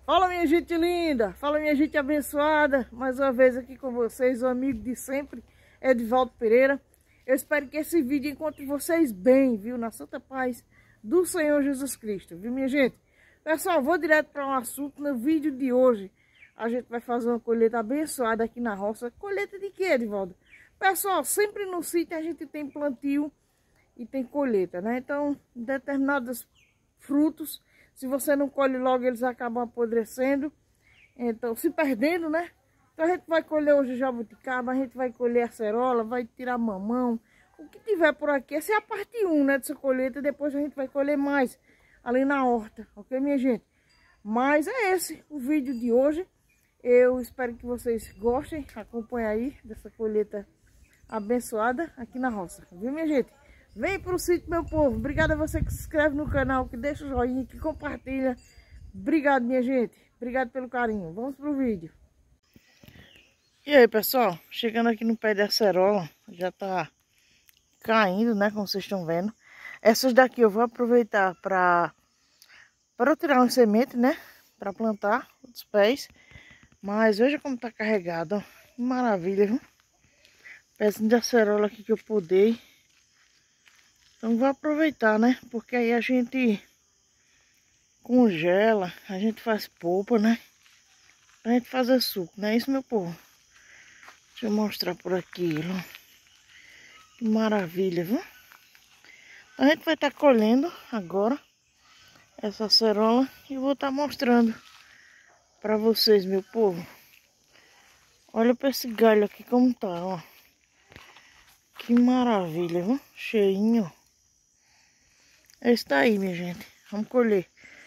Fala, minha gente linda, fala, minha gente abençoada. Mais uma vez aqui com vocês, o amigo de sempre, Edivaldo Pereira. Eu espero que esse vídeo encontre vocês bem, viu? Na santa paz do Senhor Jesus Cristo, viu, minha gente? Pessoal, vou direto para um assunto. No vídeo de hoje, a gente vai fazer uma colheita abençoada aqui na roça. Colheita de quê, Edivaldo? Pessoal, sempre no sítio a gente tem plantio e tem colheita, né? Então, determinados frutos, se você não colhe logo, eles acabam apodrecendo, então se perdendo, né? Então a gente vai colher hoje jabuticaba, a gente vai colher acerola, vai tirar mamão, o que tiver por aqui. Essa é a parte 1, né, dessa colheita. Depois a gente vai colher mais ali na horta, ok, minha gente? Mas é esse o vídeo de hoje. Eu espero que vocês gostem, acompanhem aí dessa colheita abençoada aqui na roça, viu, minha gente? Vem pro sítio, meu povo. Obrigado a você que se inscreve no canal, que deixa o joinha, que compartilha. Obrigado, minha gente. Obrigado pelo carinho. Vamos pro vídeo. E aí, pessoal? Chegando aqui no pé da acerola. Já tá caindo, né? Como vocês estão vendo. Essas daqui eu vou aproveitar para tirar uma semente, né? Para plantar os pés. Mas veja como tá carregado, ó. Que maravilha, viu? Pezinho de acerola aqui que eu podei. Então vou aproveitar, né? Porque aí a gente congela, a gente faz polpa, né? Pra gente fazer suco, não é isso, meu povo? Deixa eu mostrar por aqui, ó. Que maravilha, viu? A gente vai estar colhendo agora essa acerola e vou estar mostrando pra vocês, meu povo. Olha pra esse galho aqui como tá, ó. Que maravilha, viu? Cheinho. Esse tá aí, minha gente. Vamos colher.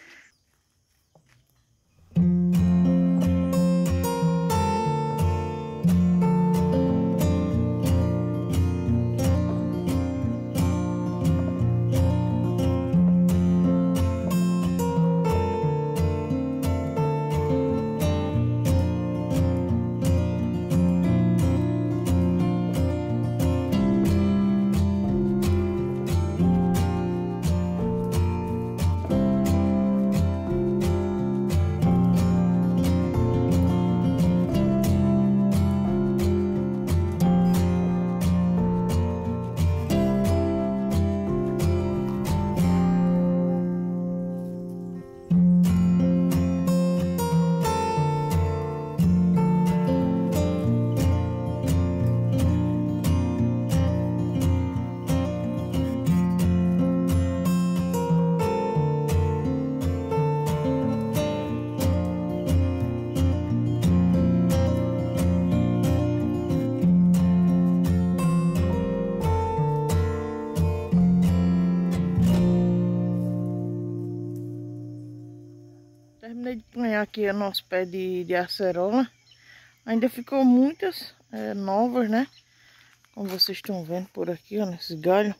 Terminei de apanhar aqui o nosso pé de acerola. Ainda ficou muitas novas, né? Como vocês estão vendo por aqui, ó, nesses galhos.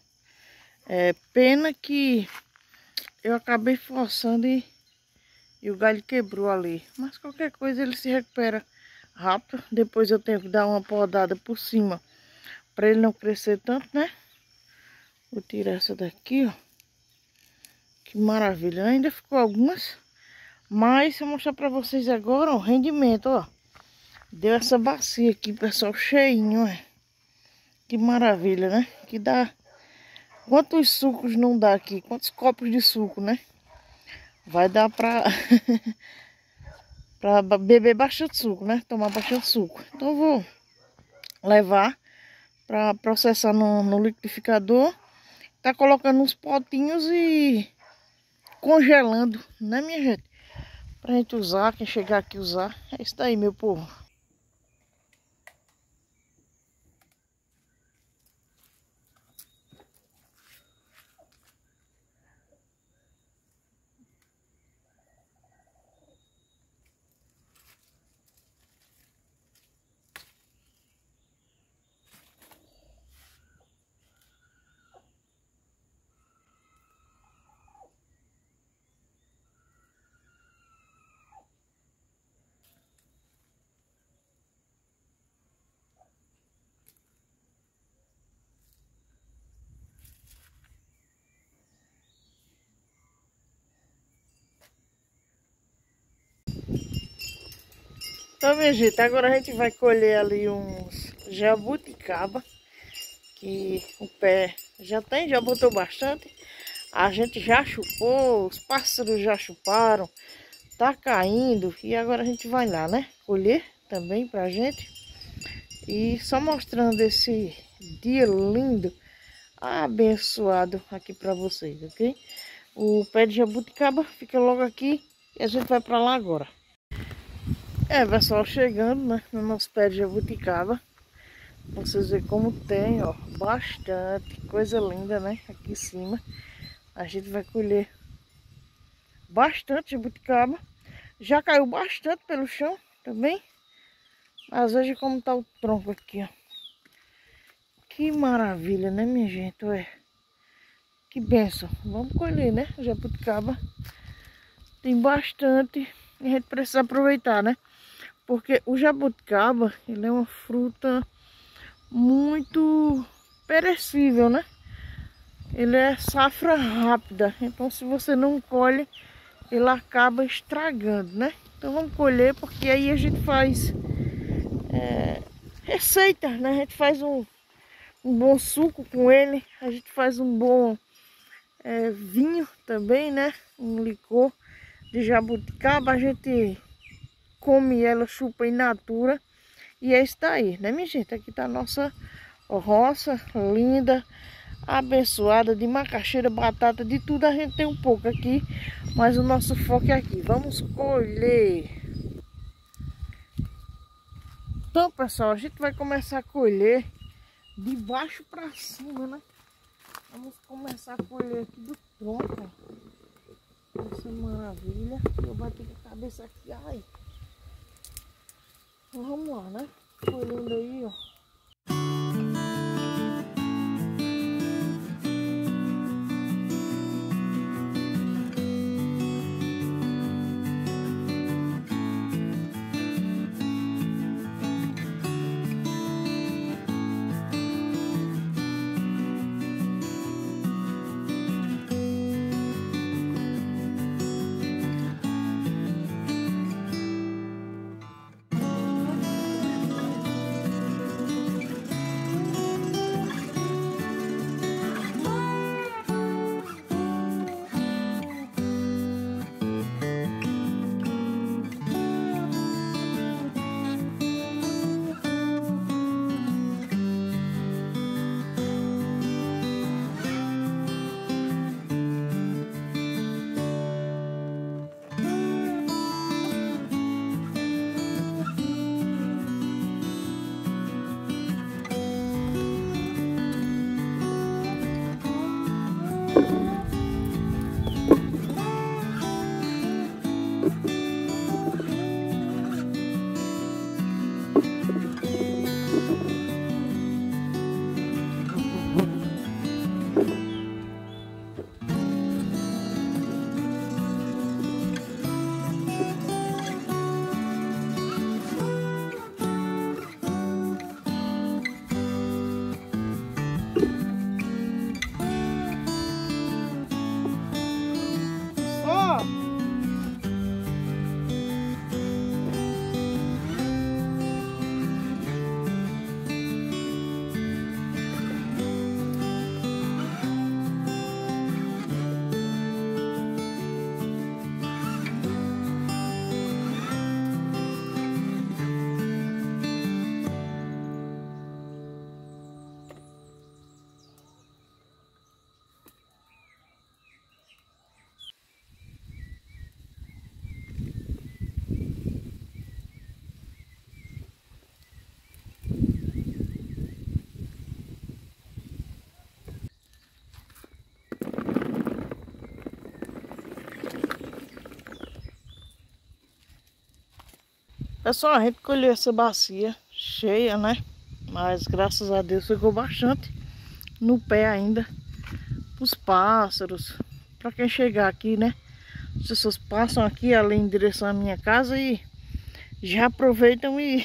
Pena que eu acabei forçando e o galho quebrou ali. Mas qualquer coisa ele se recupera rápido. Depois eu tenho que dar uma podada por cima para ele não crescer tanto, né? Vou tirar essa daqui, ó. Que maravilha. Ainda ficou algumas. Mas eu vou mostrar pra vocês agora o rendimento, ó. Deu essa bacia aqui, pessoal, cheinho, ó. Que maravilha, né? Que dá... Quantos sucos não dá aqui? Quantos copos de suco, né? Vai dar pra... pra beber bastante suco, né? Tomar bastante suco. Então eu vou levar pra processar no liquidificador. Tá colocando uns potinhos e congelando, né, minha gente? Pra gente usar, quem chegar aqui usar. É isso daí, meu povo. Então, minha gente, agora a gente vai colher ali uns jabuticaba, que o pé já botou bastante. A gente já chupou, os pássaros já chuparam, tá caindo. E agora a gente vai lá, né? Colher também pra gente. E só mostrando esse dia lindo, abençoado aqui pra vocês, ok? O pé de jabuticaba fica logo aqui e a gente vai pra lá agora. Pessoal, chegando, né, no nosso pé de jabuticaba. Vocês verem como tem, ó, bastante coisa linda, né, aqui em cima. A gente vai colher bastante jabuticaba. Já caiu bastante pelo chão também. Mas veja como tá o tronco aqui, ó. Que maravilha, né, minha gente? Ué, que benção. Vamos colher, né, jabuticaba. Tem bastante e a gente precisa aproveitar, né? Porque o jabuticaba, ele é uma fruta muito perecível, né? Ele é safra rápida, então se você não colhe, ele acaba estragando, né? Então vamos colher, porque aí a gente faz receita, né? A gente faz um bom suco com ele, a gente faz um bom vinho também, né? Um licor de jabuticaba, a gente come ela, chupa in natura. E é isso daí, né, minha gente? Aqui tá a nossa roça linda, abençoada, de macaxeira, batata, de tudo a gente tem um pouco aqui. Mas o nosso foco é aqui. Vamos colher. Então, pessoal, a gente vai começar a colher de baixo pra cima, né? Vamos começar a colher aqui do tronco. Essa maravilha. Eu bati com a cabeça aqui, ai. Então, vamos lá, né? Colhendo aí, ó. Pessoal, a gente colheu essa bacia cheia, né? Mas graças a Deus ficou bastante no pé ainda. Os pássaros, para quem chegar aqui, né? As pessoas passam aqui ali em direção à minha casa e já aproveitam e,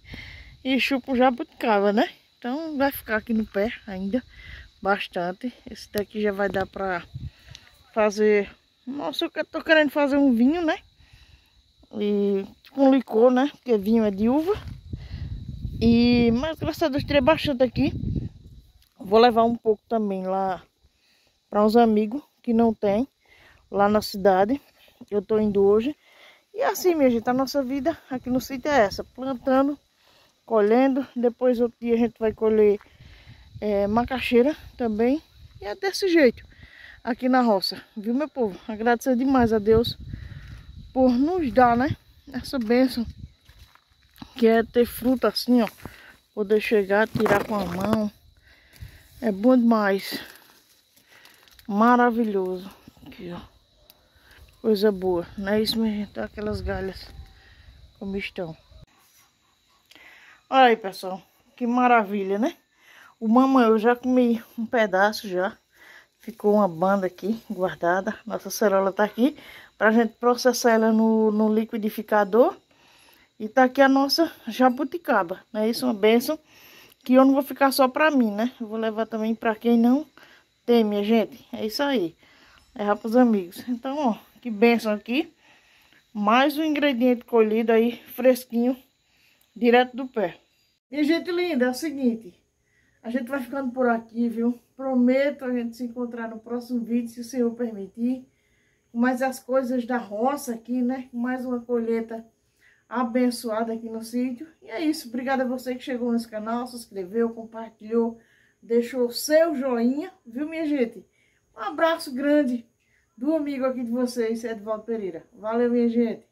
e chupam jabuticaba, né? Então vai ficar aqui no pé ainda bastante. Esse daqui já vai dar para fazer... Nossa, eu tô querendo fazer um vinho, né? E com licor, né? Porque vinho é de uva. Mas graças a Deus tirei bastante aqui. Vou levar um pouco também lá para uns amigos que não tem lá na cidade. Eu tô indo hoje. E assim, minha gente, a nossa vida aqui no sítio é essa. Plantando, colhendo. Depois outro dia a gente vai colher macaxeira também. E é desse jeito aqui na roça. Viu, meu povo? Agradecer demais a Deus por nos dar, né? Essa bênção. Que é ter fruta assim, ó. Poder chegar, tirar com a mão. É bom demais. Maravilhoso. Aqui, ó. Coisa boa. Não é isso, minha gente? Aquelas galhas como estão. Olha aí, pessoal. Que maravilha, né? O mamãe eu já comi um pedaço já. Ficou uma banda aqui guardada. Nossa cerola tá aqui. Pra gente processar ela no liquidificador. E tá aqui a nossa jabuticaba, né? Isso é uma bênção que eu não vou ficar só pra mim, né? Eu vou levar também pra quem não tem, minha gente. É isso aí. Levar pros amigos. Então, ó, que bênção aqui. Mais um ingrediente colhido aí, fresquinho, direto do pé. Minha gente linda, é o seguinte. A gente vai ficando por aqui, viu? Prometo a gente se encontrar no próximo vídeo, se o Senhor permitir. Com mais as coisas da roça aqui, né? Com mais uma colheita abençoada aqui no sítio. E é isso. Obrigada a você que chegou nesse canal, se inscreveu, compartilhou, deixou o seu joinha, viu, minha gente? Um abraço grande do amigo aqui de vocês, Edvaldo Pereira. Valeu, minha gente.